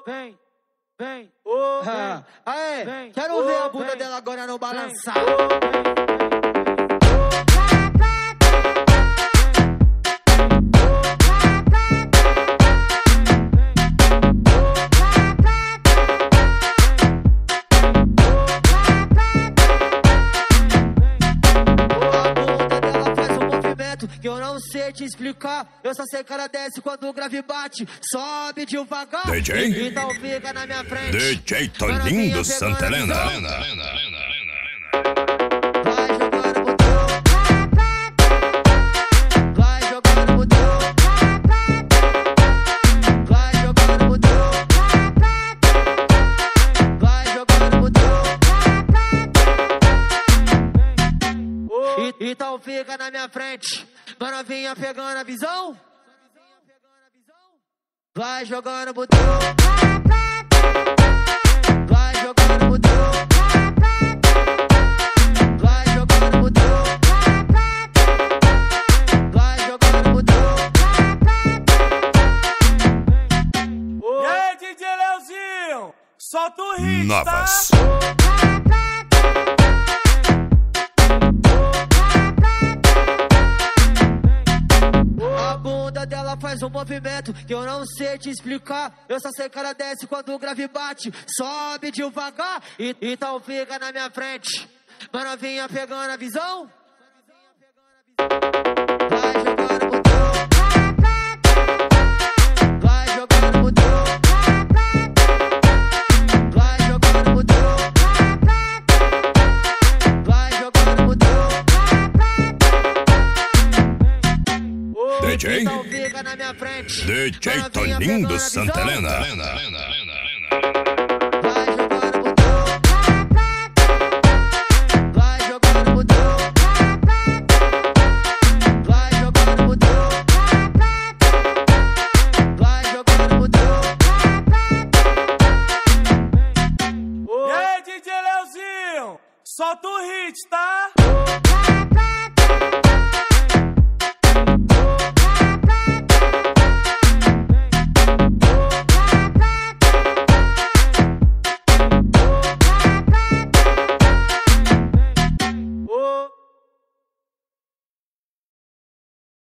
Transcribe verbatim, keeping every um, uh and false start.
vem, vem, ô, ah, aê, vem, quero ô, ver a bunda vem, dela agora não balançar. Vem, ô, vem. Que eu não sei te explicar, eu só sei que ela desce quando o grave bate, sobe devagar. D J? Então fica na minha frente. D J Toninho Santa Helena. Vai jogar no botão, vai jogar no botão, vai jogar no botão, vai jogar no botão. Então fica na minha frente. Mano, vinha pegando a visão. Vai jogando o botão. Vai jogando o botão. Vai jogando o botão. Vai jogando o botão. E aí, D J Leozinho? Solta o hit, Novas. tá? Dela faz um movimento que eu não sei te explicar. Eu só sei que ela desce quando o grave bate, sobe devagar. E, então fica na minha frente. Mano, vinha pegando a visão. Vai jogar no botão. Vai jogar no botão. Vai jogar no botão. Vai jogar no botão. D J? Então fica na minha frente. D J Toninho Santa Helena. Vai jogar no botão. Vai jogar no botão. Vai jogar no botão. Vai jogar no botão. E aí, D J Leozinho? Solta o hit, tá?